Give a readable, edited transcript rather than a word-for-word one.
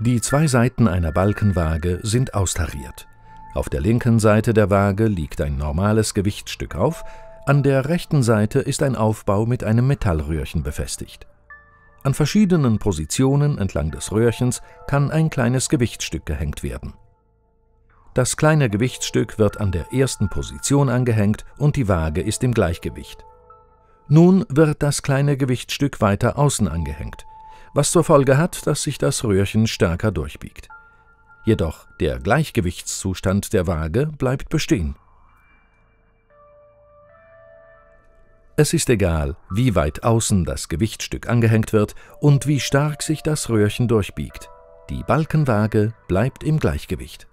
Die zwei Seiten einer Balkenwaage sind austariert. Auf der linken Seite der Waage liegt ein normales Gewichtsstück auf, an der rechten Seite ist ein Aufbau mit einem Metallröhrchen befestigt. An verschiedenen Positionen entlang des Röhrchens kann ein kleines Gewichtsstück gehängt werden. Das kleine Gewichtsstück wird an der ersten Position angehängt und die Waage ist im Gleichgewicht. Nun wird das kleine Gewichtsstück weiter außen angehängt, was zur Folge hat, dass sich das Röhrchen stärker durchbiegt. Jedoch der Gleichgewichtszustand der Waage bleibt bestehen. Es ist egal, wie weit außen das Gewichtsstück angehängt wird und wie stark sich das Röhrchen durchbiegt. Die Balkenwaage bleibt im Gleichgewicht.